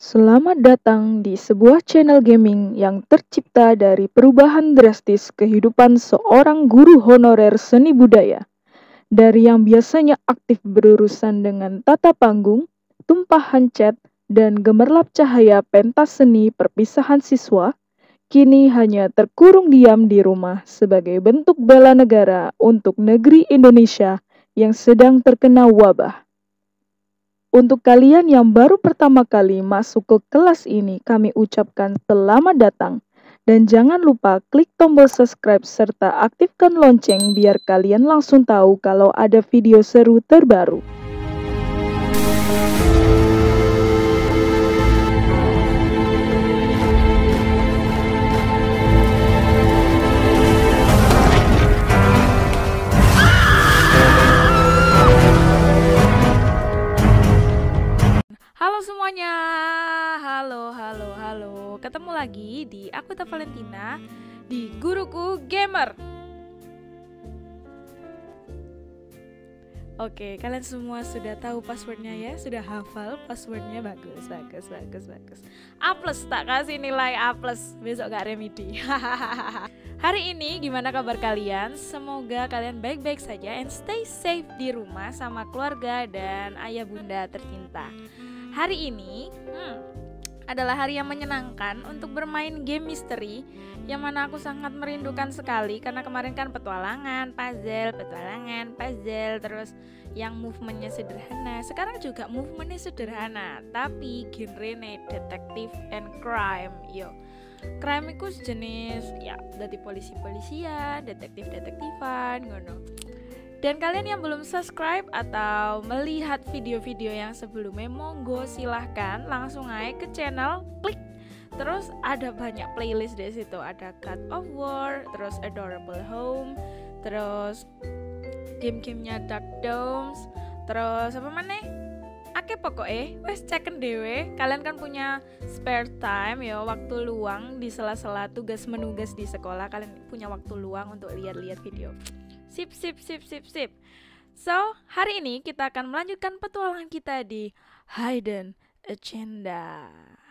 Selamat datang di sebuah channel gaming yang tercipta dari perubahan drastis kehidupan seorang guru honorer seni budaya. Dari yang biasanya aktif berurusan dengan tata panggung, tumpahan cat, dan gemerlap cahaya pentas seni perpisahan siswa, kini hanya terkurung diam di rumah sebagai bentuk bela negara untuk negeri Indonesia yang sedang terkena wabah. Untuk kalian yang baru pertama kali masuk ke kelas ini, kami ucapkan selamat datang. Dan jangan lupa klik tombol subscribe serta aktifkan lonceng biar kalian langsung tahu kalau ada video seru terbaru. Halo semuanya, halo. Ketemu lagi di Akuta Valentina di Guruku Gamer. Oke, kalian semua sudah tahu passwordnya ya? Sudah hafal passwordnya? Bagus. A+, tak kasih nilai A+, besok gak remedi. Hari ini gimana kabar kalian? Semoga kalian baik-baik saja and stay safe di rumah sama keluarga dan ayah bunda tercinta. Hari ini adalah hari yang menyenangkan untuk bermain game misteri yang mana aku sangat merindukan sekali karena kemarin kan petualangan, puzzle, terus yang movementnya sederhana. Sekarang juga movementnya sederhana, tapi genrenya detektif and crime. Yo, crime itu jenis ya dari polisi-polisian, detektif-detektifan, ngono. Dan kalian yang belum subscribe atau melihat video-video yang sebelumnya, monggo silahkan langsung aja ke channel, klik. Terus ada banyak playlist di situ, ada God of War, terus Adorable Home, terus game-gamenya Dark Domes, terus apa mana? Ake pokoknya, wes ceken dewe. Kalian kan punya spare time ya, waktu luang di sela-sela tugas menugas di sekolah, kalian punya waktu luang untuk lihat-lihat video. Sip. So, hari ini kita akan melanjutkan petualangan kita di Hidden Agenda.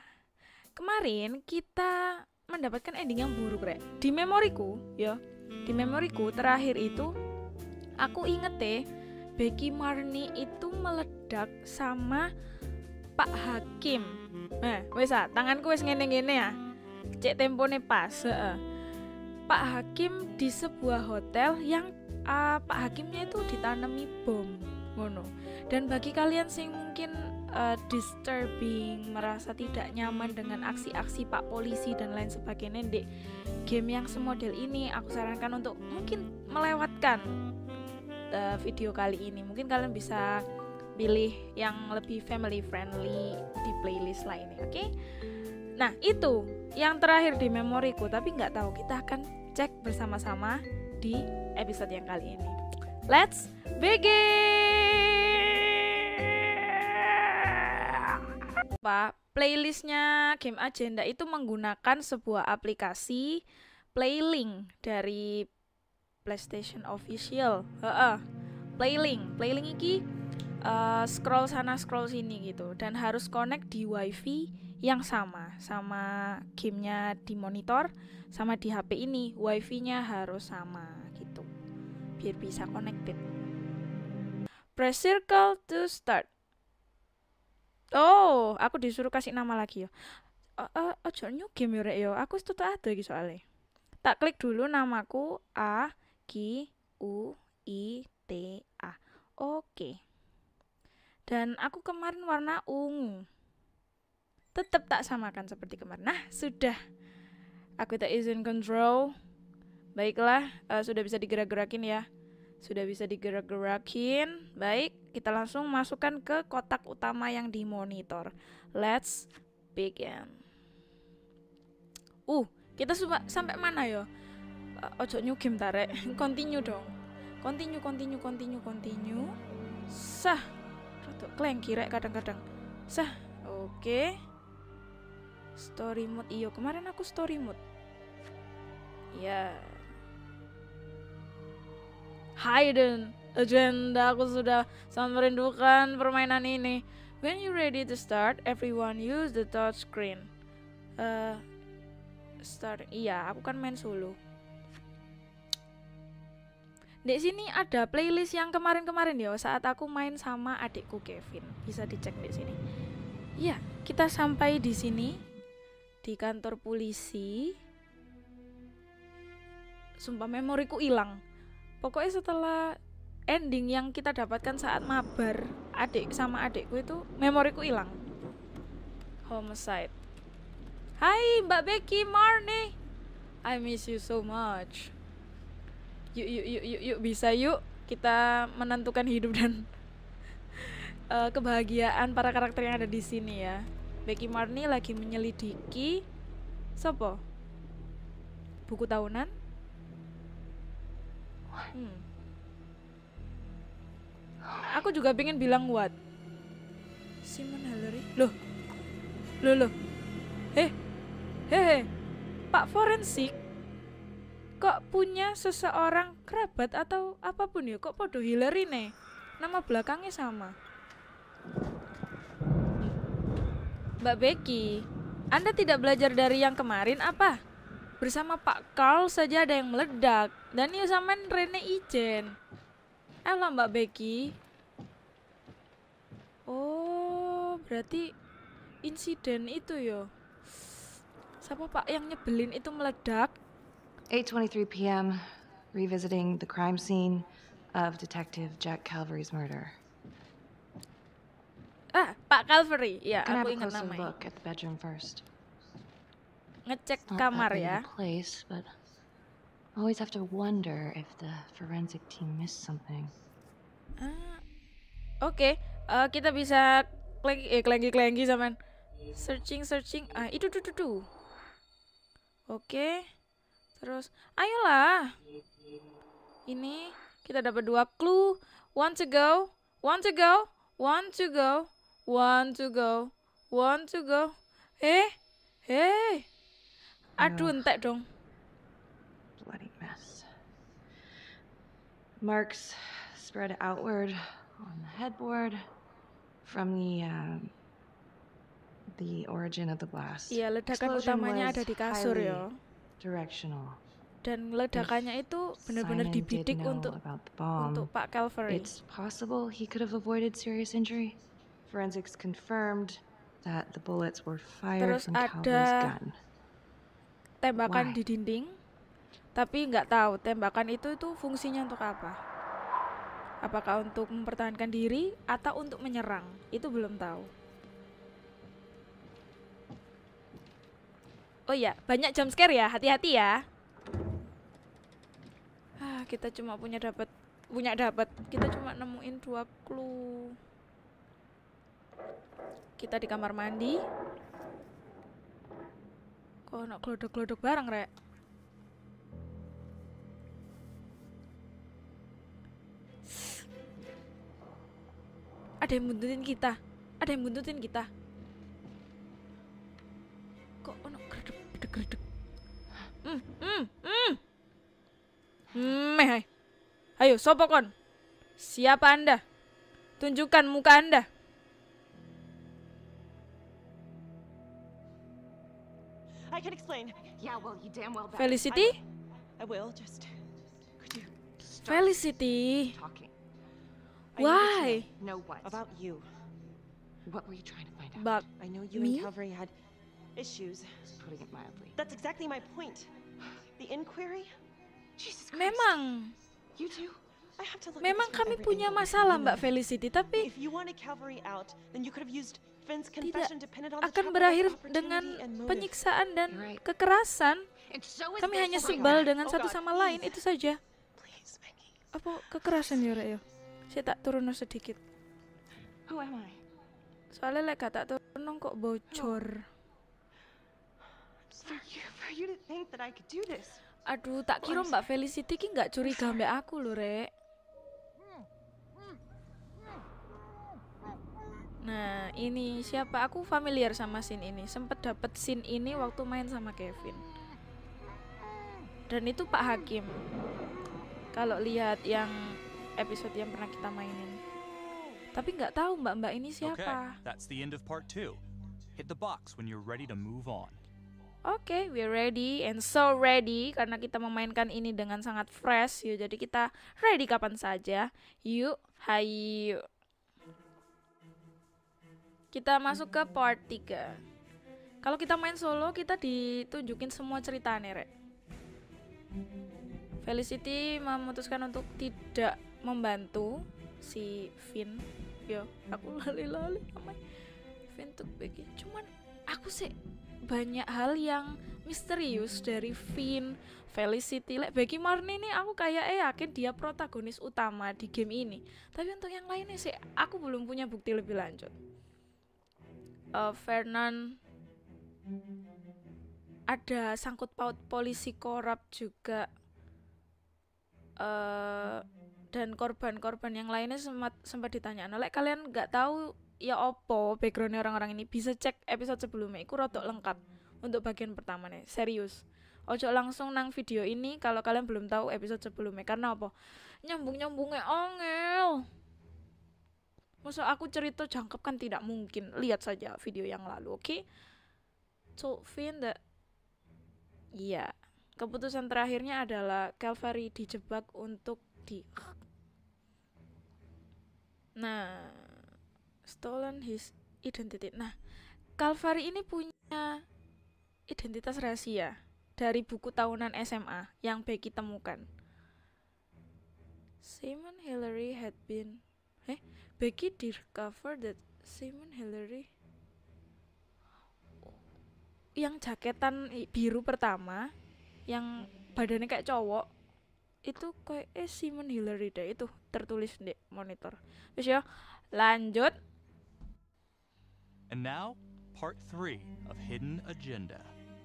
Kemarin kita mendapatkan ending yang buruk, Rek. Di memoriku terakhir itu aku inget Becky Marni itu meledak sama Pak Hakim. Wes tanganku wes ngene-ngene ya. Cek tempone pas. Pak Hakim di sebuah hotel yang Pak Hakimnya itu ditanami bom, ngono. Dan bagi kalian yang mungkin disturbing, merasa tidak nyaman dengan aksi-aksi Pak Polisi dan lain sebagainya di game yang semodel ini, aku sarankan untuk mungkin melewatkan video kali ini. Mungkin kalian bisa pilih yang lebih family friendly di playlist lainnya, oke? Nah, itu yang terakhir di memoriku, tapi nggak tahu, kita akan cek bersama-sama di episode yang kali ini. Let's begin. Playlistnya Game Agenda itu menggunakan sebuah aplikasi Playlink dari PlayStation Official. Playlink iki scroll sana scroll sini gitu, dan harus connect di wifi yang sama gamenya di monitor sama di HP ini, wifi-nya harus sama gitu biar bisa connected. Press circle to start. Oh, aku disuruh kasih nama lagi ya. Ojo new game ya, aku tutup ada iki soalnya. Tak klik dulu namaku A G U I T A. Oke. Dan aku kemarin warna ungu. Tetap tak samakan seperti kemarin. Nah, sudah. Aku tak izin control. Baiklah, sudah bisa digerak-gerakin ya. Baik, kita langsung masukkan ke kotak utama yang di monitor. Let's begin. Kita sampai mana ya? Ojo new game tarik. Continue dong. Continue. Sah. Rodok klengki rek kadang-kadang. Sah. Oke. Story mode iyo, kemarin aku story mode. Ya. Hidden Agenda, aku sudah sangat merindukan permainan ini. When you're ready to start, everyone use the touch screen. Start. Iya, aku kan main solo. Di sini ada playlist yang kemarin-kemarin ya, saat aku main sama adikku Kevin. Bisa dicek di sini. Iya, kita sampai di sini di kantor polisi. Sumpah memoriku hilang. Pokoknya setelah ending yang kita dapatkan saat mabar adik sama adikku itu, memoriku hilang. Homicide. Hai Mbak Becky, Marnie, I miss you so much. Yuk bisa yuk kita menentukan hidup dan kebahagiaan para karakter yang ada di sini ya. Becky Marnie lagi menyelidiki sopo? Buku tahunan? Aku juga pengen bilang what? Simon Hillary. Loh. Pak forensik kok punya seseorang kerabat atau apapun ya? Kok podo Hillary nih? Nama belakangnya sama. Mbak Becky, Anda tidak belajar dari yang kemarin apa? Bersama Pak Carl saja ada yang meledak. Dan yuk sama Rene Ijen. Alah Mbak Becky. Oh, berarti insiden itu yo. Siapa Pak yang nyebelin itu meledak? 8:23 p.m. Revisiting the crime scene of Detective Jack Calvary's murder. Pak Calvary. Ya, Can I aku have a ingat closer namanya. look at the bedroom first? Ngecek It's not kamar that big ya. of a place, but I always have to wonder if the forensic team missed something. Oke, kita bisa klengi zaman searching. Itu tuh. Oke. Terus, ayolah. Ini kita dapat 2 clue. Want to go. Aduh, entek dong. Bloody mess. Marks spread outward on the headboard from the origin of the blast. Iya, ledakan Explosion utamanya was ada di kasur highly ya. Directional. Dan ledakannya itu benar-benar Simon dibidik did know untuk about the bomb. Pak Calvary. It's possible he could have avoided serious injury. Forensics confirmed that the bullets were fired Terus from ada Calvary's gun. tembakan Why? di dinding, tapi nggak tahu tembakan itu fungsinya untuk apa. Apakah untuk mempertahankan diri atau untuk menyerang? Itu belum tahu. Oh iya, banyak jump scare ya, hati-hati ya. Kita cuma kita cuma nemuin 2 clue. Kita di kamar mandi. Kok nak glodok-glodok bareng, Rek? Ada yang buntutin kita. Kok ono gredeg. Hai. Ayo, sopo kon? Siapa Anda? Tunjukkan muka Anda. I can explain. Yeah, well, you damn well better. Felicity? I will just. Could you Felicity. Talking. Why? No what? about you? What were you trying to find out? But I know you Me? and Calvary had issues. Putting it mildly. That's exactly my point. The inquiry. Jesus Christ. memang You too? I have to look. at memang this from kami every punya angle. masalah Mbak Felicity, tapi If you wanted Calvary out, then you could have used Finn's tidak confession depended on the akan top berakhir opportunity dengan and motive. penyiksaan dan You're right. kekerasan. And so is Kami this. hanya Oh my sebal God. dengan Oh satu God, sama please. lain, itu saja. Please, Maggie. Apa kekerasan ya, Rek ya? Saya tak turun sedikit. Who am I? Soalnya lek tak turun kok bocor. For you to think that I could do this. Aduh, tak kira Mbak Felicity ki nggak curiga mbak aku loh, Rek. Nah, ini siapa? Aku familiar sama scene ini. Sempet dapet scene ini waktu main sama Kevin. Dan itu Pak Hakim. Kalau lihat yang episode yang pernah kita mainin. Tapi nggak tahu mbak-mbak ini Okay, siapa. that's the end of part 2. Hit the box when you're ready to move on. Oke, we're ready and so ready karena kita memainkan ini dengan sangat fresh. Yuk, jadi kita ready kapan saja. Yuk, hayu. Kita masuk ke part 3. Kalau kita main solo, kita ditunjukin semua ceritanya, Rek. Felicity memutuskan untuk tidak membantu si Finn. Yo, aku lali-lali namanya. Finn tuh Becky. Cuman aku sih banyak hal yang misterius dari Finn, Felicity. Like Becky Marnie ini aku kayak yakin dia protagonis utama di game ini. Tapi untuk yang lainnya sih aku belum punya bukti lebih lanjut. Vernon ada sangkut paut polisi korup juga. Dan korban-korban yang lainnya sempat ditanya. Nah, kalian nggak tahu ya opo backgroundnya orang-orang ini, bisa cek episode sebelumnya. Iku rodok lengkap untuk bagian pertama nih. Serius. Ojo langsung nang video ini kalau kalian belum tahu episode sebelumnya. Karena apa? Nyambung-nyambungnya ongel. Masa aku cerita jangkep kan tidak mungkin. Lihat saja video yang lalu, oke? So, Finn iya. Keputusan terakhirnya adalah Calvary dijebak untuk Nah, stolen his identity. Nah, Calvary ini punya identitas rahasia dari buku tahunan SMA yang Becky temukan. Simon Hillary had been Becky discovered that Simon Hillary yang jaketan biru pertama, yang badannya kayak cowok, itu kayak Simon Hillary deh, itu tertulis di monitor. Terus ya, lanjut. And now, part 3 of Hidden Agenda.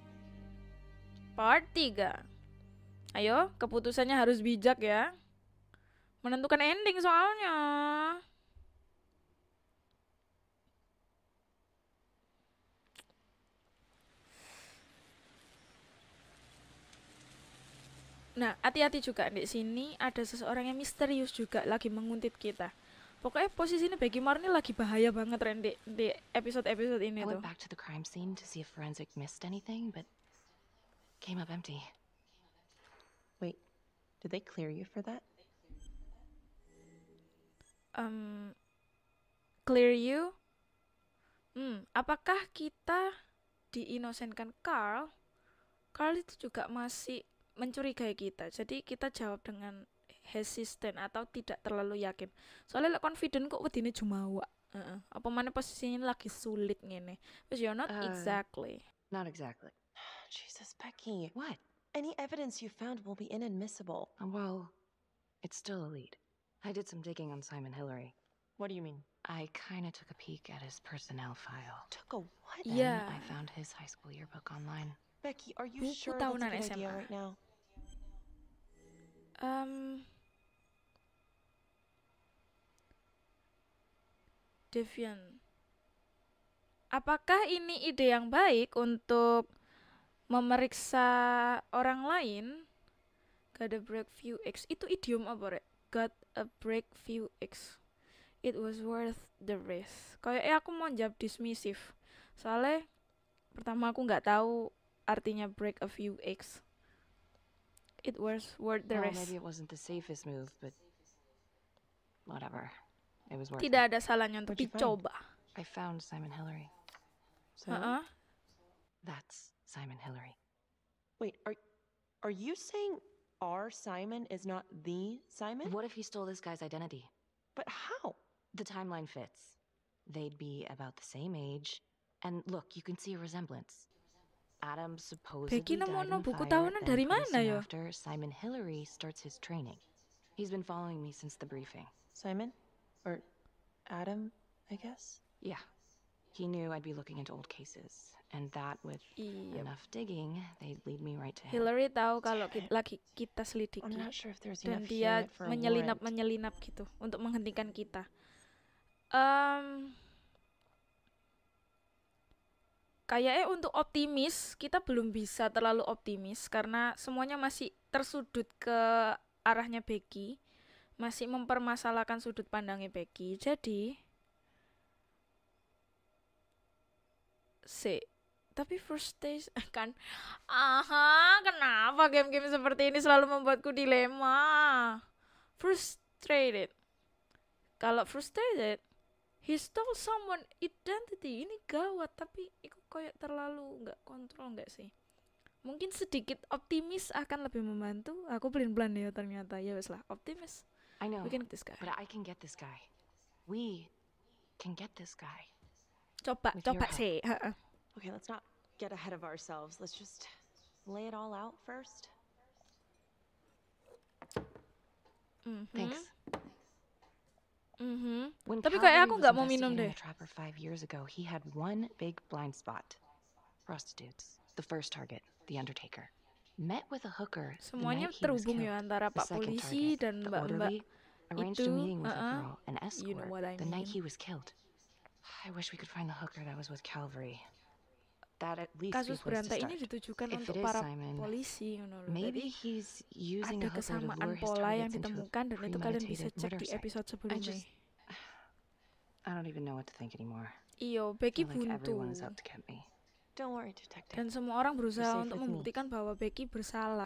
Part 3. Ayo, keputusannya harus bijak ya. Menentukan ending soalnya. Nah, hati-hati juga di sini ada seseorang yang misterius juga lagi menguntit kita. Pokoknya posisinya Becky Marnie lagi bahaya banget Ren di episode-episode ini I tuh. went back to the crime scene to see if forensic missed anything, but came up empty. Wait, did they clear you for that? Clear you? Apakah kita diinosenkan Carl? Carl itu juga masih mencurigai kita. Jadi kita jawab dengan hesitant atau tidak terlalu yakin. Soalnya confident kok wedine jumawa. Apa mana posisinya lagi sulit ngene. But you're not exactly. Not exactly. Jesus, Becky. What? Any evidence you found will be inadmissible. Well, it's still a lead. I did some digging on Simon Hillary. What do you mean? I kind of took a peek at his personnel file. Took a what? Then Yeah. I found his high school yearbook online. Becky, are you Buku sure that's a tahunan good idea SMA. right now? Devian. Apakah ini ide yang baik untuk memeriksa orang lain? Got a break few X. Itu idiom apa, Rek? Got a break few X. It was worth the risk. Kayaknya aku mau jawab dismissive. Soalnya pertama aku nggak tahu artinya break a few X. It was worth the Well, risk. maybe it wasn't the safest move, but whatever. It was worth Tidak it. ada salahnya untuk What'd you find? dicoba. I found Simon Hillary. So, That's Simon Hillary. wait, are you saying our Simon is not the Simon? What if he stole this guy's identity? But how? The timeline fits. They'd be about the same age. And look, you can see a resemblance. Adam supposedly Becky died nemono in buku fire, tahunan then dari pretty mana soon yo? after, Simon Hillary starts his training. He's been following me since the briefing. Simon? Or Adam, I guess? Yeah. He knew I'd be looking into old cases. And that with Iya. enough digging, they'd lead me right to him. Hillary tahu kalau lagi kita selidiki. I'm not sure if there's Dan enough dia here yet for a warrant. menyelinap gitu untuk menghentikan kita. Kayaknya untuk optimis kita belum bisa terlalu optimis karena semuanya masih tersudut ke arahnya Becky. masih mempermasalahkan sudut pandangnya Becky. Jadi tapi first stage kan, kenapa game-game seperti ini selalu membuatku dilema, frustrated. Kalau frustrated, he stole someone identity, ini gawat, tapi itu kayak terlalu nggak kontrol nggak sih? Mungkin sedikit optimis akan lebih membantu. Aku pelin-pelan ya ternyata. Ya wes lah, optimis. I know, We can get this guy. but I can get this guy. We can get this guy. Coba With your help. sih. Okay, let's not get ahead of ourselves. Let's just lay it all out first. Thanks. When Tapi Calvary kayak aku was nggak mau minum investigating deh. the Trapper 5 years ago, he had one big blind spot. Prostitutes. The first target, the Undertaker. Met with a hooker the Semuanya night he was terhubung killed. ya antara The Pak second Polisi target, dan the Mbak-mbak orderly, arranged a itu, meeting with a uh-uh. girl, an escort, You know what I the night mean. he was killed. I wish we could find the hooker that was with Calvary. That at least Kasus be a place to berantai start. ini ditujukan If untuk it is para Simon, polisi, you know loh. maybe Jadi he's using ada a hooker to kesamaan lure his pola yang targets into a ditemukan dan itu kalian bisa premeditated cek murder di site. episode sebelumnya. I don't even know what to think anymore. Iyo, I Becky feel like buntu. everyone is out to get me. Don't worry, Detective. Dan semua orang berusaha safe untuk with me. membuktikan bahwa Becky bersalah.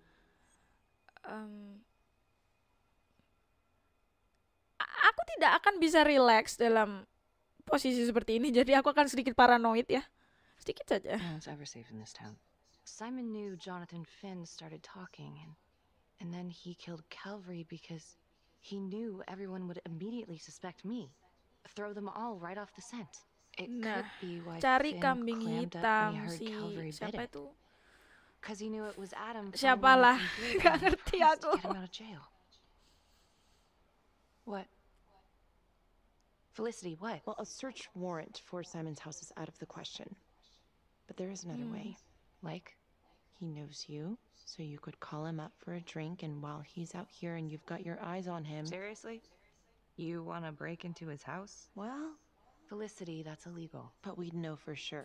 Aku tidak akan bisa relax dalam posisi seperti ini, jadi aku akan sedikit paranoid ya. Sedikit saja. No one's ever safe in this town. Simon knew Jonathan Finn started talking, and then he killed Calvary because he knew everyone would immediately suspect me. Throw them all right off the scent. It Nah, could be why cari Finn kambing clammed up when hitam he heard si Calvary bid siapa it. itu? Because he knew it was Adam. Siapalah, finally making nggak good ngerti on his aku. promise to get him out of jail. What? Felicity, what? Well, a search warrant for Simon's house is out of the question. But there is another way. Like? He knows you, so you could call him up for a drink, and while he's out here and you've got your eyes on him... Seriously? You want to break into his house? Well, Felicity, that's illegal. but we'd know for sure.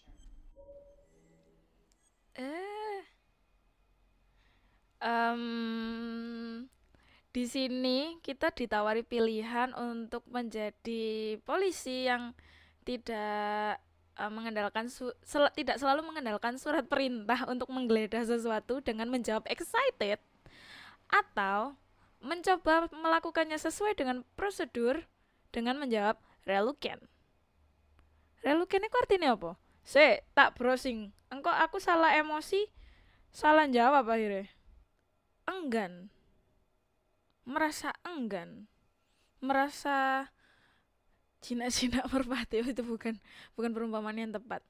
Di sini kita ditawari pilihan untuk menjadi polisi yang tidak tidak selalu mengandalkan surat perintah untuk menggeledah sesuatu dengan menjawab excited, atau mencoba melakukannya sesuai dengan prosedur dengan menjawab reluctant. Reluctant itu artinya apa? Tak browsing. Engkau aku salah emosi, salah jawab akhirnya. Enggan. Merasa enggan. Merasa jinak-jinak merpati itu bukan perumpamaan yang tepat.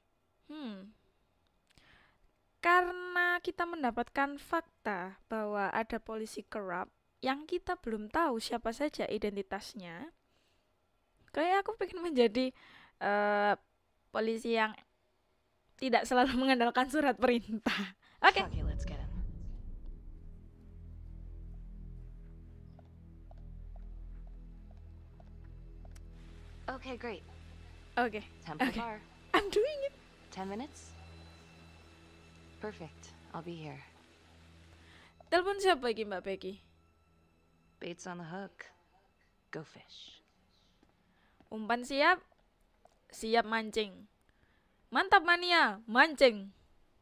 Karena kita mendapatkan fakta bahwa ada polisi corrupt yang kita belum tahu siapa saja identitasnya. Kayak aku pengen menjadi polisi yang tidak selalu mengandalkan surat perintah. Oke. Okay, let's get him. Okay, great. Oke. Time for the Okay. bar. I'm doing it. 10 minutes? Perfect. I'll be here. Telepon siapa iki Mbak Becky? Bait's on the hook. Go fish. Umpan siap. Siap mancing. Mantap mania, mancing.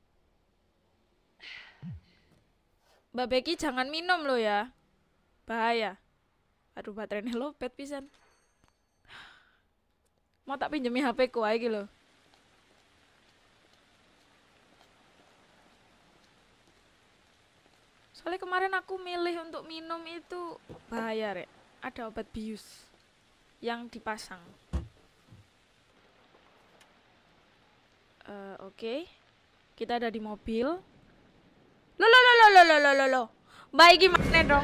Mbak Becky jangan minum lo ya. Bahaya. Aduh baterainya lopet pisan. Mau tak pinjemi HP ku aja gitu. Soalnya kemarin aku milih untuk minum itu bahaya rek. Ada obat bius yang dipasang. Oke. Kita ada di mobil. Lo. Baik gimana dong?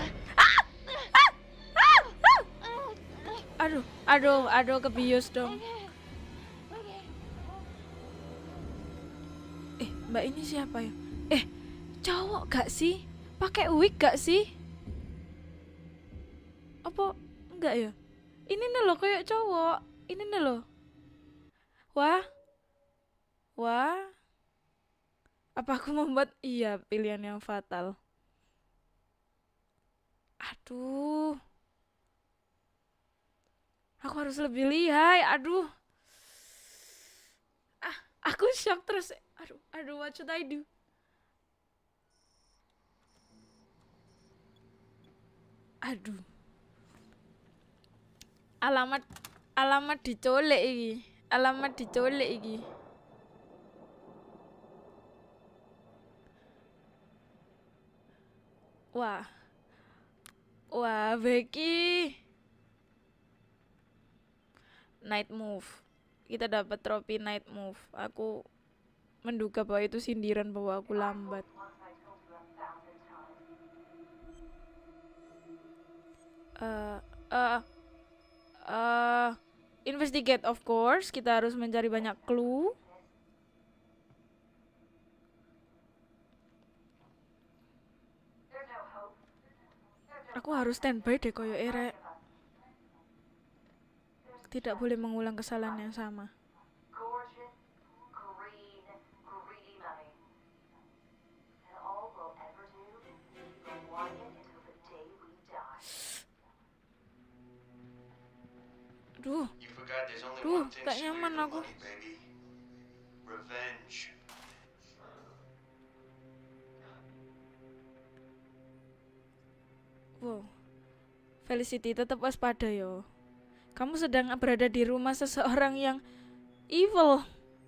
Aduh kebius dong. Mbak ini siapa ya? Cowok gak sih? Pakai wig gak sih? Apa enggak ya? Ini nih loh kayak cowok. Ini nih loh. Wah. Apa aku membuat pilihan yang fatal? Aduh. Aku harus lebih lihai. Aduh. Aku shock terus. Aduh, what should I do? Aduh. Alamat dicolek iki. Alamat dicolek iki. Wah. Wah, Becky. Night move. Kita dapat trofi night move. Aku menduga bahwa itu sindiran bahwa aku lambat. Investigate, of course. Kita harus mencari banyak clue. Aku harus standby deh koyo erek. Tidak boleh mengulang kesalahan yang sama. Duh, tak nyaman aku. Wow, Felicity, tetap waspada yo. Kamu sedang berada di rumah seseorang yang evil.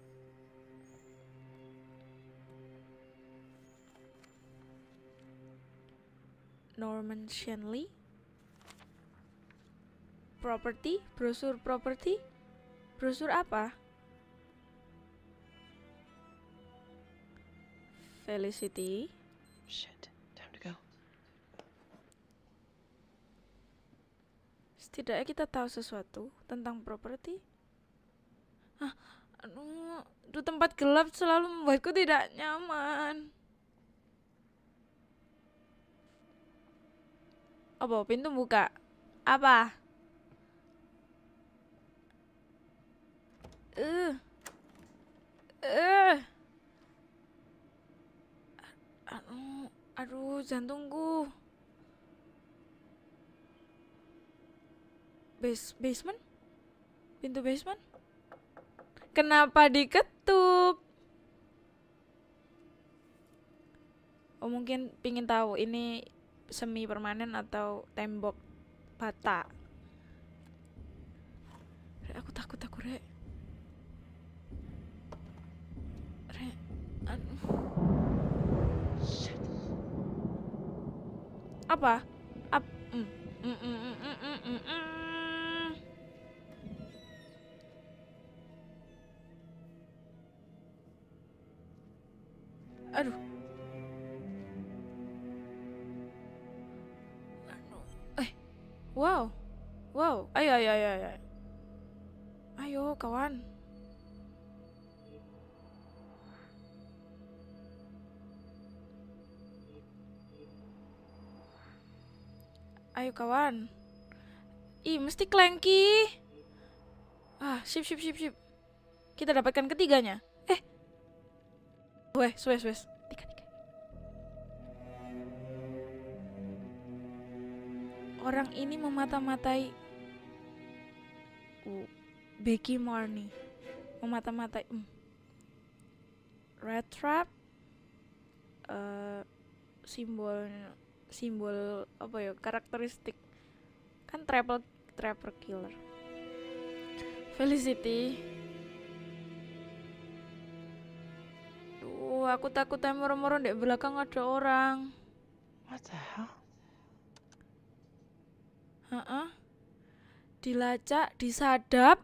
Norman Shanley. Property, brosur property. Brosur apa? Felicity. Shit, time to go. Setidaknya kita tahu sesuatu tentang properti. Aduh, tempat gelap selalu membuatku tidak nyaman. Apa, pintu buka? Apa? Aduh, jantungku. Basement? Pintu basement? Kenapa diketuk? Oh, mungkin pingin tahu ini semi permanen atau tembok bata. Rek, aku takut Rek. Rek, aduh. Apa? Aduh. Wow. Ayo. Ayo, kawan. Ayo, kawan. Ih, mesti Clanky. Sip. Kita dapatkan ketiganya. Wes. 3. Orang ini memata-matai Becky Marnie. Memata-matai Red Trap. Simbol apa ya, karakteristik kan trapper killer. Felicity. Duh, aku takut moro-moro di belakang ada orang. What the hell? Dilacak, disadap.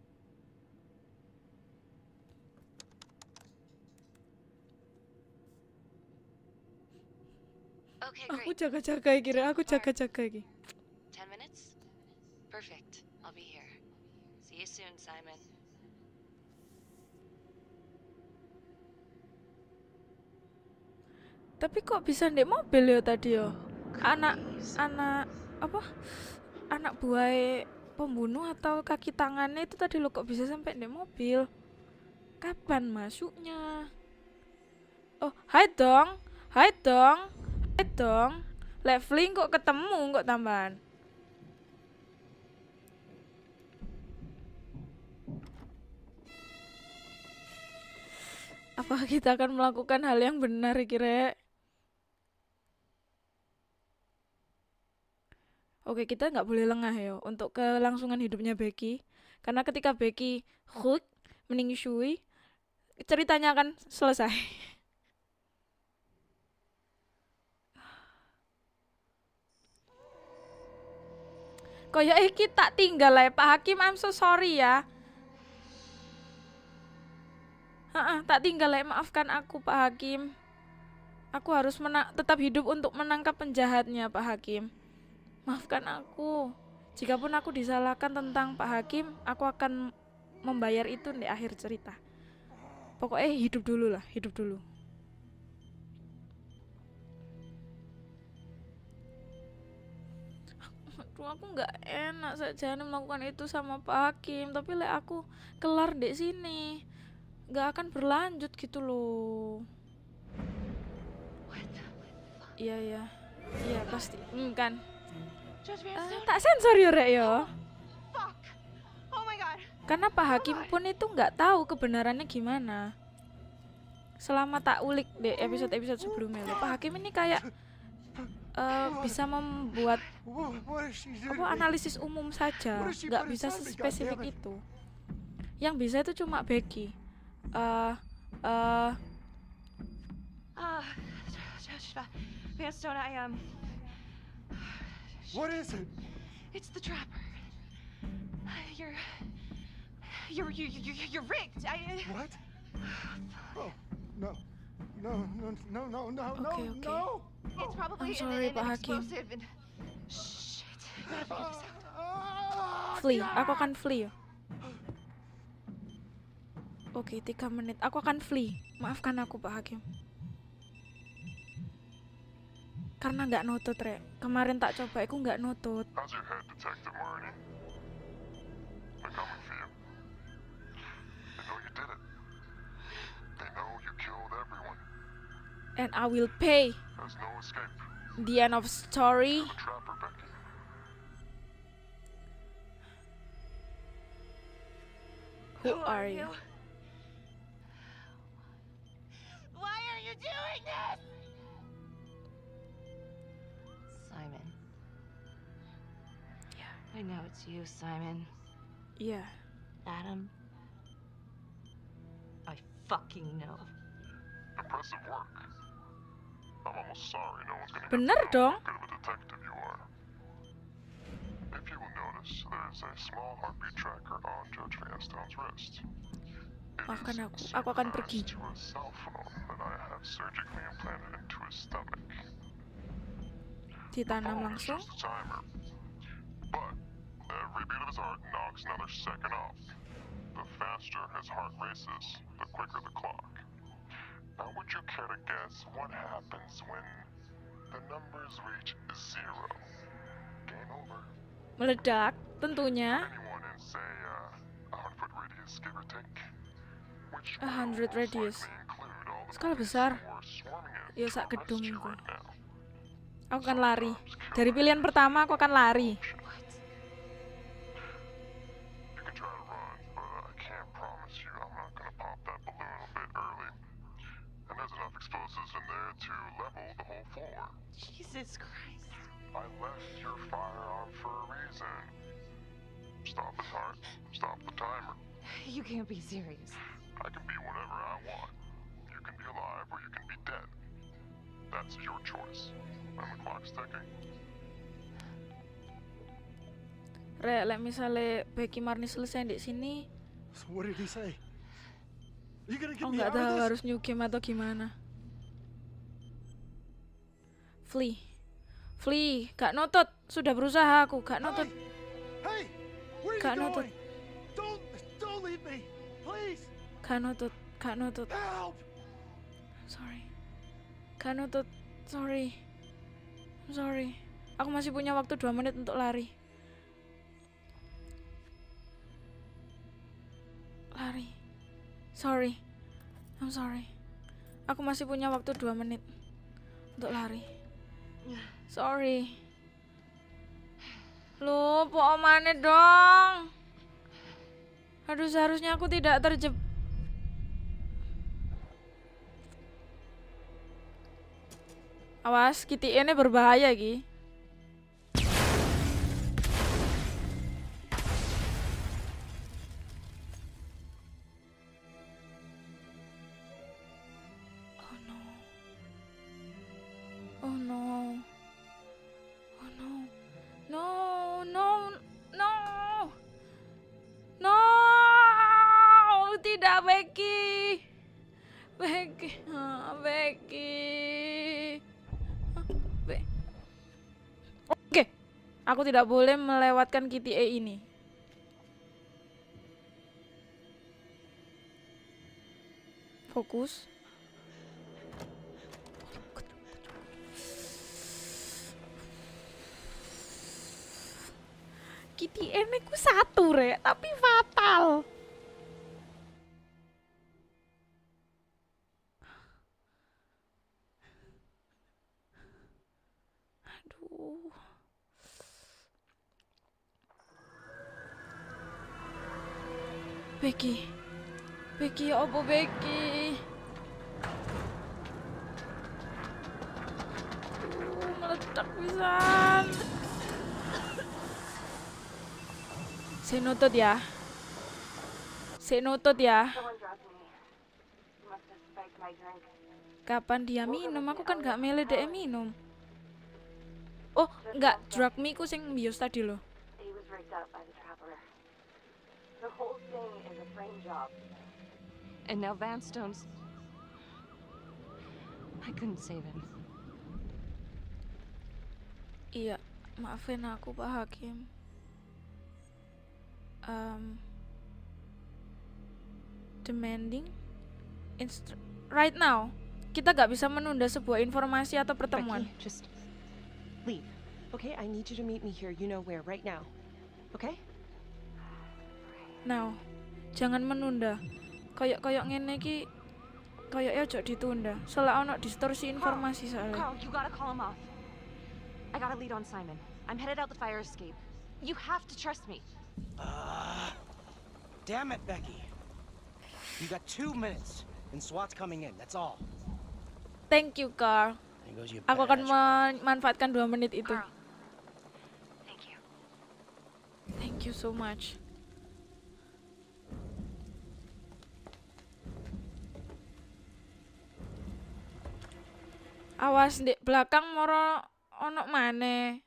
Okay, Aku great. jaga-jaga iki, aku jaga-jaga iki. 10 minutes? Perfect. I'll be here. See you soon, Simon. Tapi kok bisa ndek mobil ya tadi ya? Anak buah pembunuh atau kaki tangannya itu tadi lo kok bisa sampai ndek mobil? Kapan masuknya? Oh, hide dong. Leveling kok ketemu kok tambahan. Apa kita akan melakukan hal yang benar kira? Oke, kita nggak boleh lengah ya untuk kelangsungan hidupnya Becky. Karena ketika Becky hook mening Shui, ceritanya akan selesai. Koyo iki tak tinggal ya Pak Hakim, I'm so sorry ya. Tak tinggal ya, maafkan aku Pak Hakim. Aku harus tetap hidup untuk menangkap penjahatnya Pak Hakim. Maafkan aku. Jikapun aku disalahkan tentang Pak Hakim, aku akan membayar itu di akhir cerita. Pokoknya hidup dulu lah, hidup dulu. Aduh, aku nggak enak saja melakukan itu sama Pak Hakim, tapi aku kelar di sini, nggak akan berlanjut gitu loh. Iya pasti, kan. Tak sensor ya Rek ya. Karena Pak Hakim pun itu nggak tahu kebenarannya gimana. Selama tak ulik di episode-episode sebelumnya loh, Pak Hakim ini kayak bisa membuat analisis umum saja, nggak bisa spesifik itu. Yang bisa itu cuma Becky. What is it? It's the trapper. You're rigged. What? Oh, no. Okay. No. It's probably I'm sorry, Pak an Hakim. explosive and... Shit. Gotta figure this out. Flee, aku akan flee. Oke, 3 menit. Aku akan flee. Maafkan aku Pak Hakim. Karena nggak nutut, Rek. Kemarin tak coba, aku nggak nutut. How's your head, Detective Marty? They're coming for you. They know you did it. They know you killed everyone. And I will pay. There's no escape. The end of story. The trapper, Becky. Who are you? Why are you doing this? Simon. Yeah. I know it's you, Simon. Yeah. Adam. I fucking know. Impressive work. I'm almost sorry no one's gonna Bener get to know dong. how good of a detective you are. If you will notice, there's a small heartbeat tracker on Judge Vanstone's wrist. Maafkan aku. Aku akan pergi. To a cell phone that I have surgically implanted into his stomach. Ditanam Phone is langsung. just a timer. But every beat of his heart knocks another second off. The faster his heart races, the quicker the clock. Now would you care to guess what happens when the numbers reach 0? Game over. Meledak, tentunya. Anyone in say 100-foot radius, give or take? Which 100 will most radius. likely include all the Skala police besar. who are swarming in Ya to sak arrest gedung you itu. right now. Aku akan lari. Dari pilihan pertama aku akan lari. You can try to run, but I can't promise you I'm not gonna pop that balloon a bit early. And there's enough explosives in there to level the whole floor. Jesus Christ. I left your firearm for a reason. Stop his heart, stop the timer. You can't be serious. I can be whatever I want. You can be alive or you can be dead. That's your choice. And the clock's ticking. Rek, misalnya Becky Marni selesai di sini, So what did he say? You gonna get oh me nggak out of tahu this? harus new game atau gimana. Flee, gak nutut. Sudah berusaha aku, gak nutut. Hey, where are Gak you nutut. going? Don't leave me, please. Gak nutut. Help! Sorry. Gak nutut. Sorry. I'm sorry. Aku masih punya waktu 2 menit untuk lari. Sorry. I'm sorry. Aku masih punya waktu 2 menit untuk lari. Sorry. Loh, po omane dong. Aduh, seharusnya aku tidak terjebak. Awas, Kitty ini berbahaya Ki. Oh no. Oh no. No, no, no. No. Tidak, Becky. Becky. Becky. Oke. Aku tidak boleh melewatkan Kitty E ini. Fokus. Kitty ini ku satu rek, tapi fatal. Aduh. Becky. Becky, ya apa Becky? Meledak pisan. Saya nutut ya. Saya nutut ya. Kapan dia minum? Aku kan gak mele dek minum. Oh, enggak. Drug me ku sing bios tadi loh. And now Vanstone's... I couldn't save him. Iya, maafin aku Pak Hakim. Demanding right now. Kita gak bisa menunda sebuah informasi atau pertemuan. Becky, just leave. Okay, I need you to meet me here. You know where, right now. Okay? Now, jangan menunda. Kayak ngene iki kayaknya ojo ditunda. Soalnya ono distorsi informasi soalnya. Carl, you gotta call him off. I got a lead on Simon. I'm headed out the fire escape. You have to trust me. Damn it, Becky. You got 2 minutes, and SWAT's coming in. That's all. Thank you, Carl. There goes your Aku akan badge. memanfaatkan 2 menit itu. Carl. Thank you. Thank you so much. Awas di belakang moro ono maneh.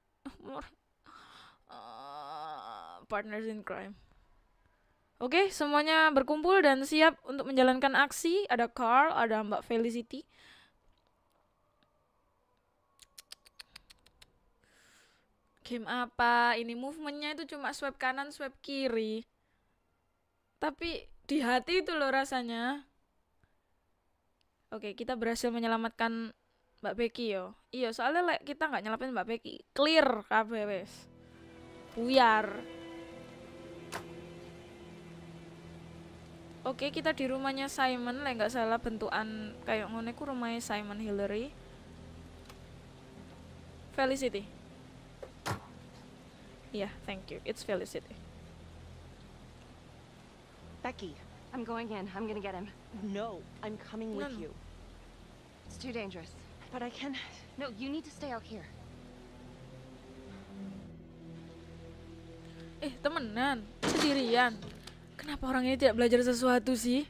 Partners in crime. Oke, semuanya berkumpul dan siap untuk menjalankan aksi. Ada Carl, ada Mbak Felicity. Game apa? Ini movementnya itu cuma swipe kanan, swipe kiri. Tapi di hati itu loh rasanya. Oke, kita berhasil menyelamatkan Mbak Becky yo. Iya, soalnya kita nggak nyelamatin Mbak Becky. Clear kabeh wes. Buyar. Oke, kita di rumahnya Simon, nggak salah bentukan kayak ngono ku rumahnya Simon Hillary. Felicity. Yeah, thank you. It's Felicity. Becky. I'm going in. I'm gonna get him. No, I'm coming with No. you. It's too dangerous. But I can... No, you need to stay out here. Temenan, sendirian. Kenapa orang ini tidak belajar sesuatu sih?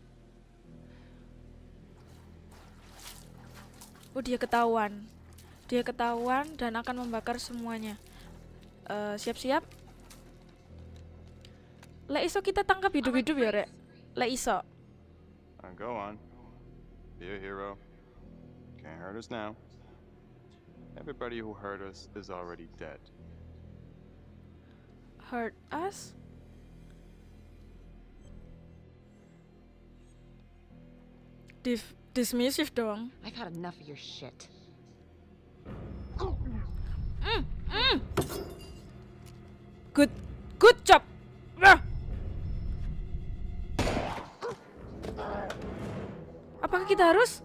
Oh, dia ketahuan. Dia ketahuan dan akan membakar semuanya. Siap-siap. Lek iso kita tangkap hidup-hidup ya, Rek. Lek iso. Go on. Be a hero. Can't hurt us now. Everybody who hurt us is already dead. Hurt us? Dismissive dong. I've had enough of your shit. Good job. Apakah kita harus?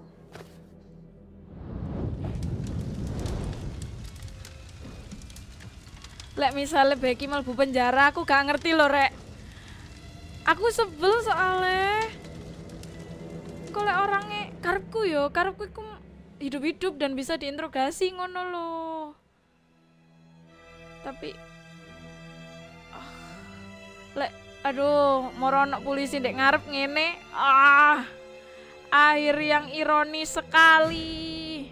Lek misalnya Becky mlebu penjara, aku gak ngerti loh, Rek. Aku sebel soalnya. Kalau orangnya karepku iku hidup-hidup dan bisa diinterogasi ngono loh. Tapi aduh, morono polisi dek ngarep ngene. Akhir yang ironis sekali.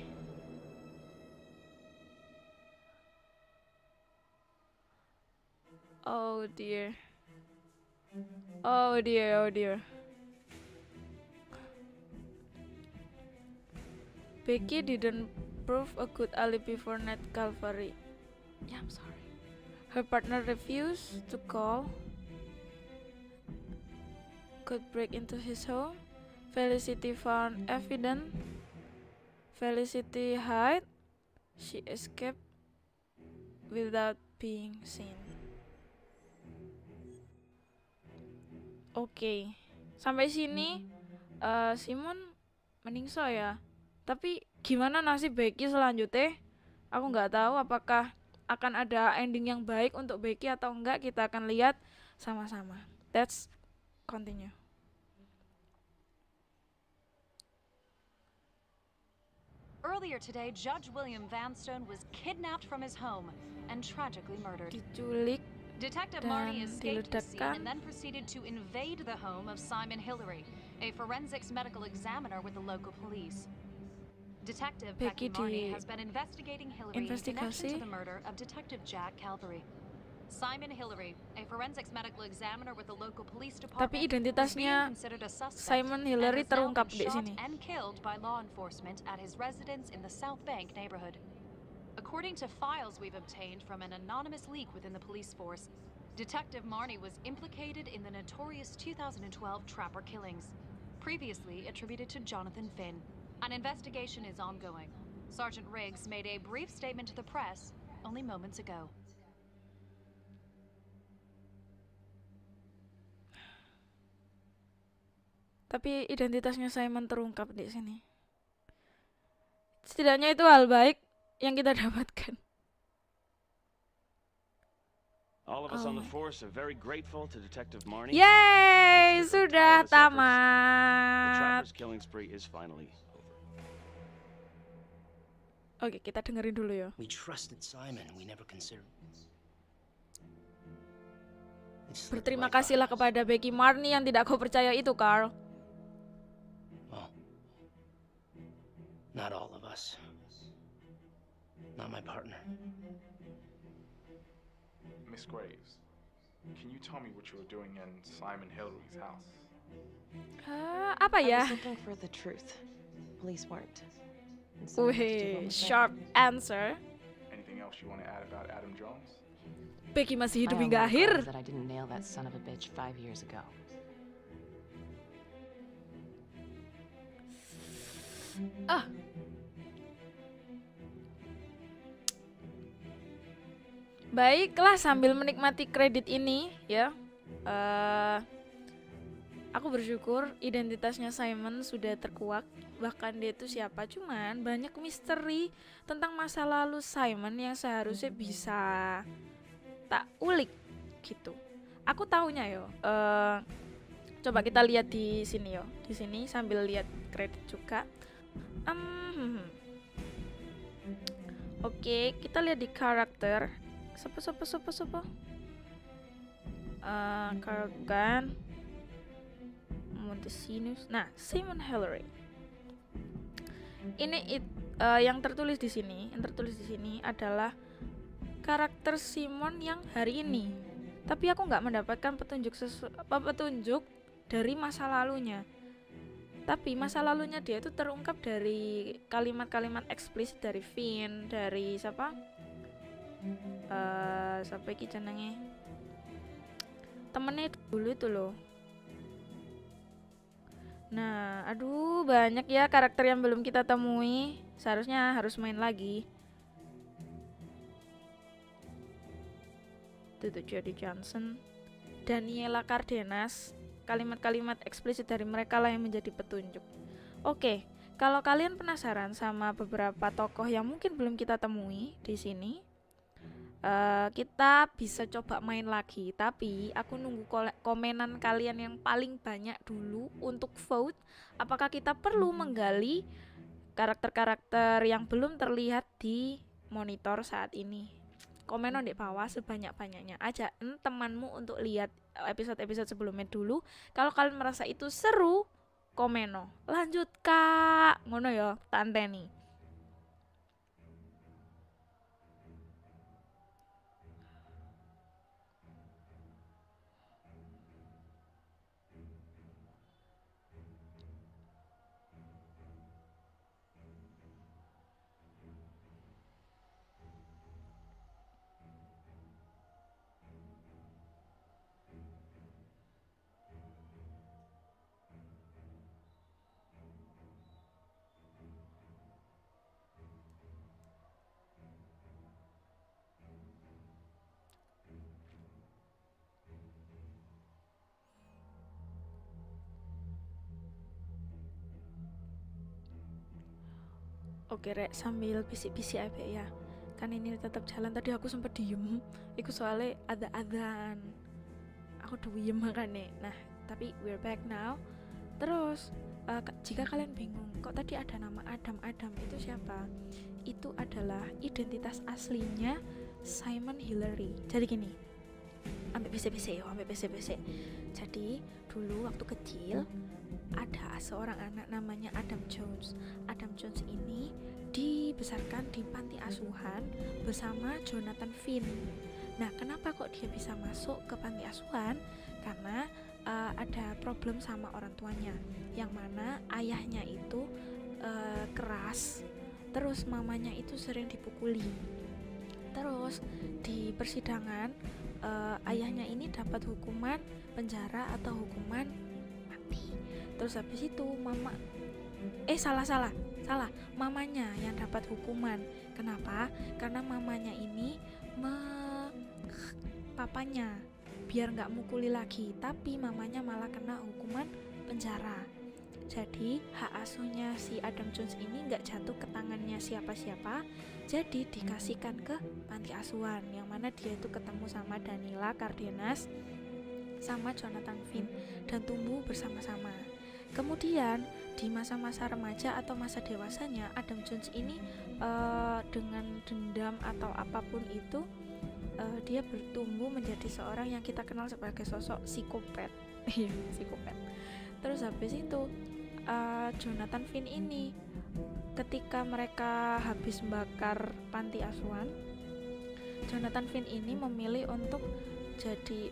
Oh dear. Oh dear, oh dear. Becky didn't prove a good alibi for Ned Calvary. Yeah, I'm sorry. Her partner refused to call. Could break into his home. Felicity found evidence. Felicity hid. She escaped without being seen. Oke, sampai sini Simon meningso ya. Tapi gimana nasib Becky selanjutnya? Aku nggak tahu apakah akan ada ending yang baik untuk Becky atau enggak. Kita akan lihat sama-sama. Let's continue. Earlier today, Judge William Vanstone was kidnapped from his home and tragically murdered. Diculik. Detective Dan Marty escaped the scene diledakkan. and then proceeded to invade the home of Simon Hillary, a forensics medical examiner with the local police. Detective Becky Marty has been investigating Hillary in connection to the murder of Detective Jack Calvary. Simon Hillary, a forensics medical examiner with the local police department, Tapi identitasnya Simon Hillary terungkap di sini. And killed by law enforcement at his residence in the South Bank neighborhood. According to files we've obtained from an anonymous leak within the police force, Detective Marnie was implicated in the notorious 2012 Trapper killings, previously attributed to Jonathan Finn. An investigation is ongoing. Sergeant Riggs made a brief statement to the press only moments ago. Tapi identitasnya Simon terungkap di sini. Setidaknya itu hal baik yang kita dapatkan. All of us on the force are very grateful to Detective Marnie. Yeay, sudah The tamat. Trapper's killing spree is finally over. Oke, kita dengerin dulu ya. We trusted Simon. We never considered. Berterima kasihlah kepada Becky Marnie yang tidak kau percaya itu, Carl. Well, not all of us. Not my partner. Miss Graves, can you tell me what you were doing in Simon Hillary's house? Apa ya? I was looking for the truth. Police weren't. And so I had to do Wih, what was sharp answer. Anything else you want to add about Adam Jones? Becky masih hidup My hingga only akhir. regret is that I didn't nail that son of a bitch 5 years ago. Baiklah, sambil menikmati kredit ini ya, aku bersyukur identitasnya Simon sudah terkuak. Bahkan dia itu siapa, cuman banyak misteri tentang masa lalu Simon yang seharusnya bisa tak ulik gitu. Aku taunya yo. Coba kita lihat di sini yo. Di sini sambil lihat kredit juga. Oke, kita lihat di karakter. Sopo. Kargan Montesinus. Nah, Simon Hillary. Ini yang tertulis di sini. Yang tertulis di sini adalah karakter Simon yang hari ini. Tapi aku nggak mendapatkan petunjuk dari masa lalunya. Tapi masa lalunya dia itu terungkap dari kalimat-kalimat eksplisit dari Finn, dari siapa? Sampai ki jenenge temennya dulu itu loh. Nah, aduh banyak ya karakter yang belum kita temui. Seharusnya harus main lagi. Tuh Jody Johnson, Daniela Cardenas. Kalimat-kalimat eksplisit dari mereka lah yang menjadi petunjuk. Oke, kalau kalian penasaran sama beberapa tokoh yang mungkin belum kita temui di sini, kita bisa coba main lagi. Tapi aku nunggu komenan kalian yang paling banyak dulu untuk vote. Apakah kita perlu menggali karakter-karakter yang belum terlihat di monitor saat ini. Komen di bawah sebanyak-banyaknya, ajakin temanmu untuk lihat episode-episode sebelumnya dulu. Kalau kalian merasa itu seru, komeno lanjut kak, ngono ya, tanteni. Oke rek, sambil bisik-bisik aja ya. Kan ini tetap jalan, tadi aku sempat diem. Iku soalnya ada adzan. Aku diem makanya. Nah, tapi we're back now. Terus jika kalian bingung, kok tadi ada nama Adam itu siapa? Itu adalah identitas aslinya Simon Hillary. Jadi gini, ambek bisik-bisik ya, ambek bisik-bisik. Jadi dulu waktu kecil ada seorang anak namanya Adam Jones. Adam Jones ini dibesarkan di panti asuhan bersama Jonathan Finn. Nah, kenapa kok dia bisa masuk ke panti asuhan? Karena ada problem sama orang tuanya, yang mana ayahnya itu keras, terus mamanya itu sering dipukuli. Terus di persidangan ayahnya ini dapat hukuman penjara atau hukuman mati. Terus habis itu mamanya yang dapat hukuman. Kenapa? Karena mamanya ini papanya biar nggak mukuli lagi, tapi mamanya malah kena hukuman penjara. Jadi hak asuhnya si Adam Jones ini nggak jatuh ke tangannya siapa-siapa, jadi dikasihkan ke panti asuhan, yang mana dia itu ketemu sama Daniela Cardenas sama Jonathan Finn dan tumbuh bersama-sama. Kemudian di masa-masa remaja atau masa dewasanya, Adam Jones ini dengan dendam atau apapun itu, dia bertumbuh menjadi seorang yang kita kenal sebagai sosok psikopat. Psikopat. Terus habis itu Jonathan Finn ini, ketika mereka habis membakar panti asuhan, Jonathan Finn ini memilih untuk jadi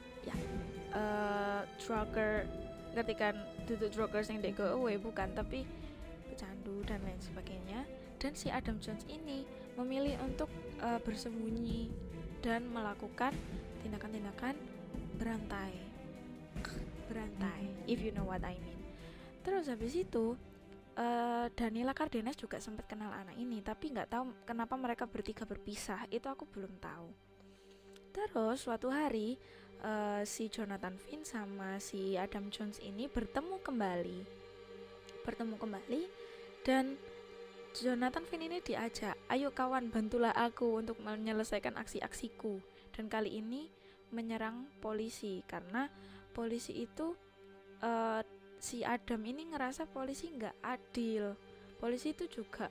drugger. Ngerti kan, duduk druggers yang they go away, bukan, tapi pecandu dan lain sebagainya. Dan si Adam Jones ini memilih untuk bersembunyi dan melakukan tindakan-tindakan berantai, if you know what I mean. Terus habis itu Daniela Cardenas juga sempat kenal anak ini, tapi nggak tahu kenapa mereka bertiga berpisah, itu aku belum tahu. Terus suatu hari si Jonathan Finn sama si Adam Jones ini bertemu kembali, dan Jonathan Finn ini diajak, ayo kawan, bantulah aku untuk menyelesaikan aksi-aksiku. Dan kali ini menyerang polisi, karena polisi itu si Adam ini ngerasa polisi nggak adil. Polisi itu juga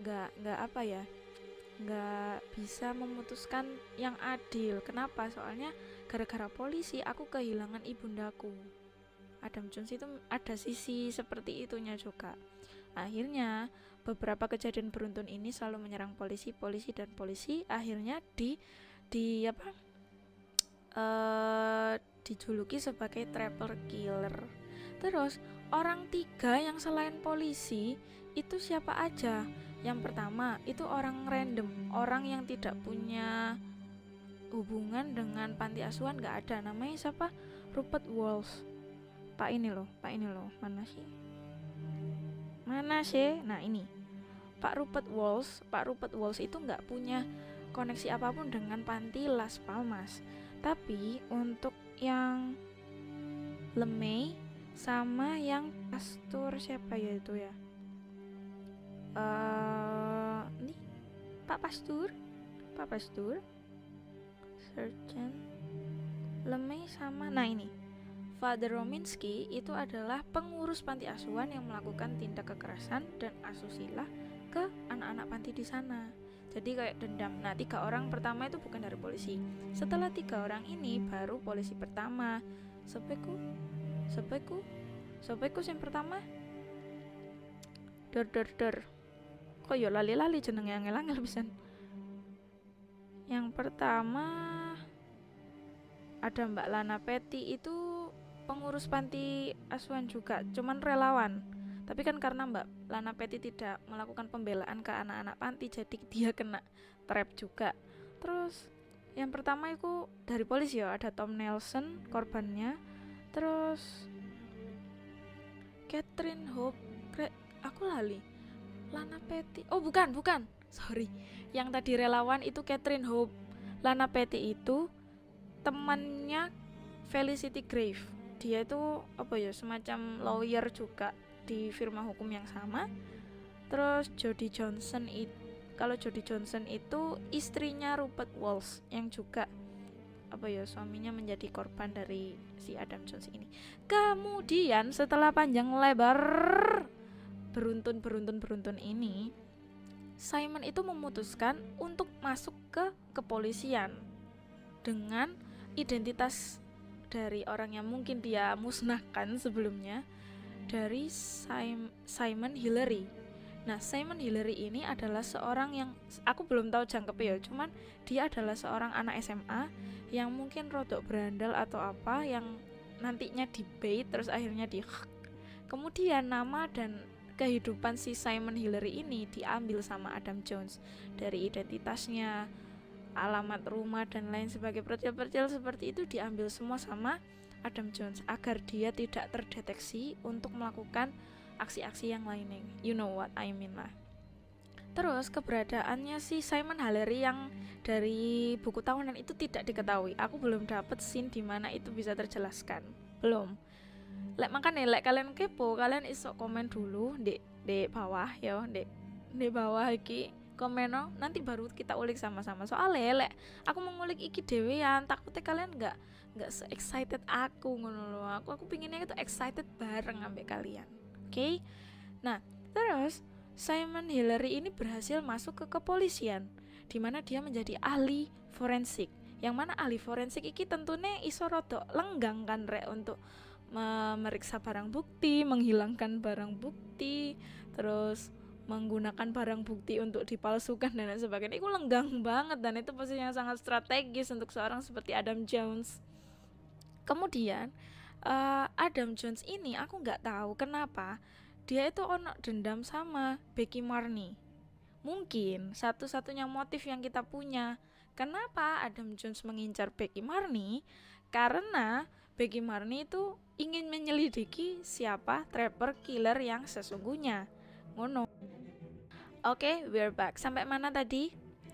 nggak bisa memutuskan yang adil. Kenapa? Soalnya gara-gara polisi aku kehilangan ibundaku. Adam Jones itu ada sisi seperti itunya juga. Akhirnya beberapa kejadian beruntun ini selalu menyerang polisi akhirnya dijuluki sebagai triple killer. Terus orang tiga yang selain polisi itu siapa aja? Yang pertama itu orang random, orang yang tidak punya hubungan dengan panti asuhan, nggak ada. Namanya siapa? Rupert Walsh. Pak ini loh, mana sih? Nah ini Pak Rupert Walsh itu nggak punya koneksi apapun dengan panti Las Palmas. Tapi untuk yang LeMay sama yang pastor siapa ya itu ya? Nih Pak Pastur, Sergeant LeMay sama, nah ini Father Rominsky itu adalah pengurus panti asuhan yang melakukan tindak kekerasan dan asusila ke anak-anak panti di sana. Jadi kayak dendam. Nah 3 orang pertama itu bukan dari polisi. Setelah 3 orang ini baru polisi pertama. Sopeku yang pertama. Der. Kok yo lali-lali jenenge angel-angel pisan. Yang pertama ada Mbak Lana Petty, itu pengurus panti asuhan juga, cuman relawan. Tapi kan karena Mbak Lana Petty tidak melakukan pembelaan ke anak-anak panti, jadi dia kena trap juga. Terus yang pertama itu dari polisi ya, ada Tom Nelson korbannya. Terus Catherine Hope, aku lali. Lana Petty, oh bukan, sorry. Yang tadi relawan itu Catherine Hope. Lana Petty itu temannya Felicity Grave. Dia itu semacam lawyer juga di firma hukum yang sama. Terus Jodie Johnson itu istrinya Rupert Walsh yang juga suaminya menjadi korban dari si Adam Jones ini. Kemudian setelah panjang lebar beruntun ini, Simon itu memutuskan untuk masuk ke kepolisian dengan identitas dari orang yang mungkin dia musnahkan sebelumnya, dari Simon Hillary. Nah, Simon Hillary ini adalah seorang yang aku belum tahu jangkepnya, cuman dia adalah seorang anak SMA yang mungkin rodok berandal atau apa, yang nantinya debate terus akhirnya kemudian nama dan kehidupan si Simon Hillary ini diambil sama Adam Jones, dari identitasnya, alamat rumah dan lain sebagai percil-percil seperti itu diambil semua sama Adam Jones agar dia tidak terdeteksi untuk melakukan aksi-aksi yang lainnya. You know what I mean lah. Terus keberadaannya si Simon Hillary yang dari buku tahunan itu tidak diketahui. Aku belum dapet scene di mana itu bisa terjelaskan. Belum. Makanya kalian kepo, kalian iso komen dulu di bawah ya, di bawah iki komen nanti baru kita ulik sama-sama. Soalnya aku mengulik iki dewean, takutnya kalian nggak se-excited aku ngono loh. Aku pinginnya itu excited bareng ambek kalian. Oke? Nah, terus Simon Hillary ini berhasil masuk ke kepolisian, di mana dia menjadi ahli forensik. Yang mana ahli forensik iki tentunya iso rodok lenggang kan rek untuk memeriksa barang bukti, menghilangkan barang bukti, terus menggunakan barang bukti untuk dipalsukan dan lain sebagainya. Itu lenggang banget dan itu posisi yang sangat strategis untuk seorang seperti Adam Jones. Kemudian Adam Jones ini aku nggak tahu kenapa dia itu ono dendam sama Becky Marney. Mungkin satu-satunya motif yang kita punya kenapa Adam Jones mengincar Becky Marney, karena Becky Marney itu ingin menyelidiki siapa trapper killer yang sesungguhnya. Ngono. Oke, we're back. Sampai mana tadi?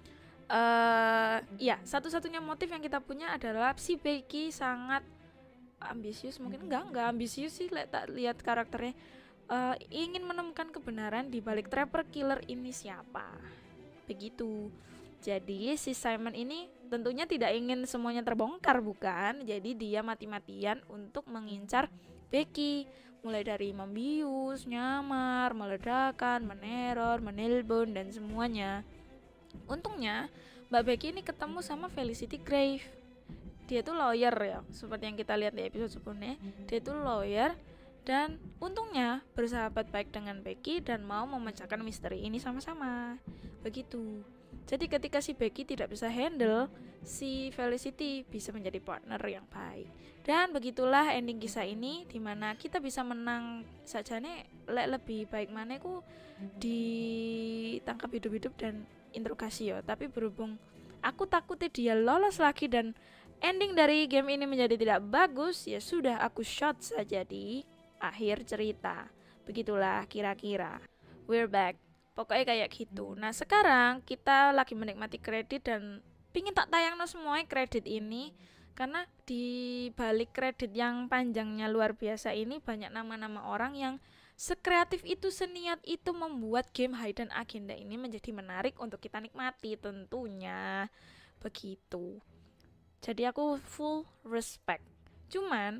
Ya, satu-satunya motif yang kita punya adalah si Becky sangat ambisius. Mungkin enggak ambisius sih, tak lihat karakternya. Ingin menemukan kebenaran di balik trapper killer ini siapa. Begitu. Jadi si Simon ini tentunya tidak ingin semuanya terbongkar, bukan? Jadi dia mati-matian untuk mengincar Becky, mulai dari membius, nyamar, meledakan, meneror, menelpon dan semuanya. Untungnya Mbak Becky ini ketemu sama Felicity Grave. Dia tuh lawyer ya, seperti yang kita lihat di episode sebelumnya. Dia tuh lawyer dan untungnya bersahabat baik dengan Becky dan mau memecahkan misteri ini sama-sama. Begitu. Jadi ketika si Becky tidak bisa handle, si Felicity bisa menjadi partner yang baik. Dan begitulah ending kisah ini, dimana kita bisa menang saja nih, lebih baik mana ku ditangkap hidup-hidup dan interogasi ya. Tapi berhubung aku takutnya dia lolos lagi dan ending dari game ini menjadi tidak bagus, ya sudah aku shot saja di akhir cerita. Begitulah kira-kira. We're back. Pokoknya kayak gitu. Nah sekarang kita lagi menikmati kredit dan pingin tak tayangno semuanya kredit ini, karena di balik kredit yang panjangnya luar biasa ini banyak nama-nama orang yang sekreatif itu, seniat itu membuat game Hidden Agenda ini menjadi menarik untuk kita nikmati tentunya. Begitu. Jadi aku full respect. Cuman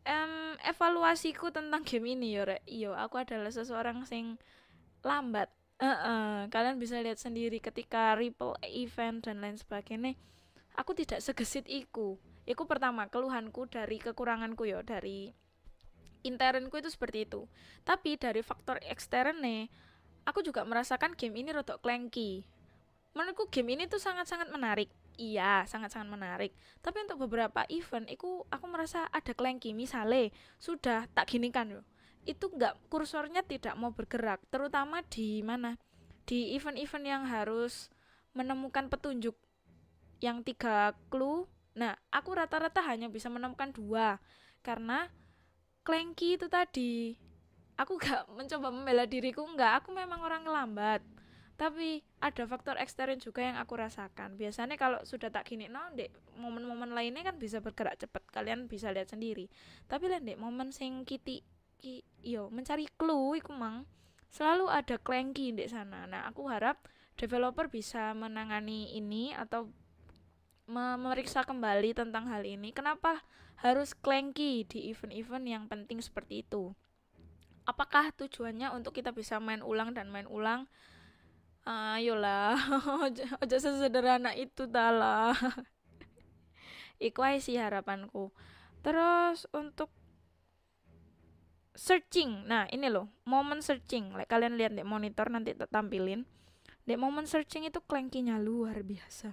evaluasiku tentang game ini yo aku adalah seseorang sing lambat Kalian bisa lihat sendiri ketika Ripple event dan lain sebagainya, aku tidak segesit iku pertama keluhanku dari kekuranganku ya, dari internku itu seperti itu. Tapi dari faktor eksternnya, aku juga merasakan game ini rodok clanky. Menurutku game ini tuh sangat-sangat menarik. Iya, sangat-sangat menarik. Tapi untuk beberapa event aku merasa ada clanky. Misalnya sudah tak gini kan yo, itu kursornya tidak mau bergerak, terutama di mana, di event-event yang harus menemukan petunjuk yang 3 clue. Nah, aku rata-rata hanya bisa menemukan 2 karena clanky itu tadi. Aku gak mencoba membela diriku, aku memang orang lambat. Tapi ada faktor ekstern juga yang aku rasakan. Biasanya kalau sudah tak gini dek momen-momen lainnya kan bisa bergerak cepat, kalian bisa lihat sendiri. Tapi dek momen sing mencari clue iku mang selalu ada clanky di sana. Nah, aku harap developer bisa menangani ini atau memeriksa kembali tentang hal ini. Kenapa harus clanky di event-event yang penting seperti itu? Apakah tujuannya untuk kita bisa main ulang dan main ulang? Ayolah, ojo sesederhana itu lah. Iku aja sih harapanku. Terus untuk searching, nah ini loh momen searching, kalian lihat di monitor nanti tak tampilin. Di momen searching itu clanky-nya luar biasa.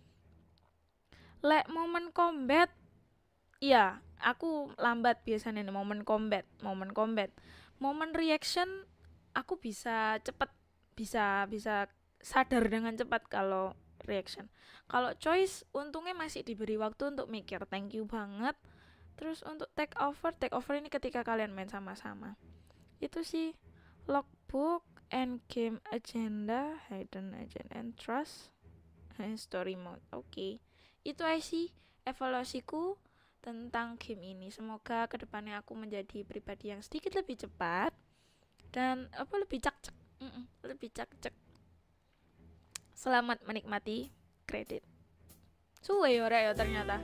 Momen combat, iya aku lambat biasanya nih momen combat. Momen reaction aku bisa cepet, bisa sadar dengan cepat kalau reaction. Kalau choice untungnya masih diberi waktu untuk mikir, thank you banget. Terus untuk take over ini ketika kalian main sama-sama. Itu sih logbook, end game agenda, hidden agenda, and trust, story mode. Oke. Itu aja sih evaluasiku tentang game ini. Semoga kedepannya aku menjadi pribadi yang sedikit lebih cepat dan lebih cak-cak. Selamat menikmati kredit. Suwe ya ternyata.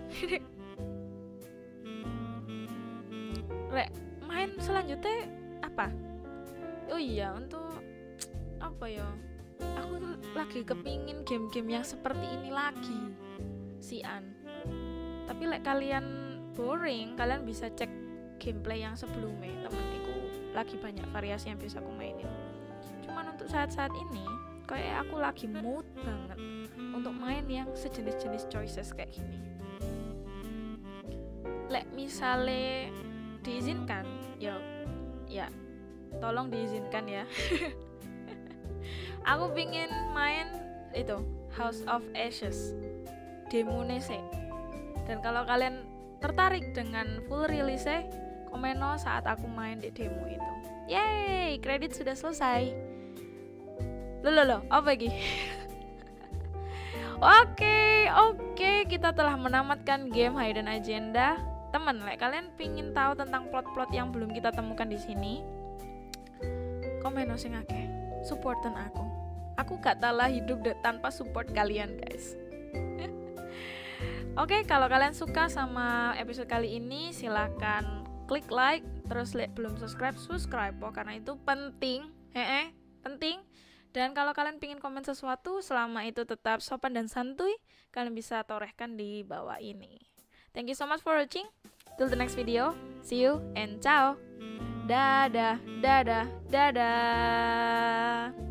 Main selanjutnya apa? Oh iya, untuk apa ya? Aku lagi kepingin game-game yang seperti ini lagi. Tapi kalian boring, kalian bisa cek gameplay yang sebelumnya. Temenku lagi banyak variasi yang bisa aku mainin. Cuman untuk saat-saat ini kayak aku lagi mood banget untuk main yang sejenis-jenis choices kayak gini. Misalnya diizinkan, ya tolong diizinkan ya. Aku pingin main itu House of Ashes demo sih. Dan kalau kalian tertarik dengan full release, komen saat aku main di demo itu. Yeay, kredit sudah selesai. Loh, apa lagi? Oke, kita telah menamatkan game Hidden Agenda. Temen, kalian pingin tahu tentang plot-plot yang belum kita temukan di sini? Komen sing akeh, supportan aku. Aku gak talah hidup tanpa support kalian, guys. Oke, kalau kalian suka sama episode kali ini, silahkan klik like, terus belum subscribe karena itu penting, penting. Dan kalau kalian pingin komen sesuatu, selama itu tetap sopan dan santuy, kalian bisa torehkan di bawah ini. Thank you so much for watching. Till the next video. See you and ciao. Dadah.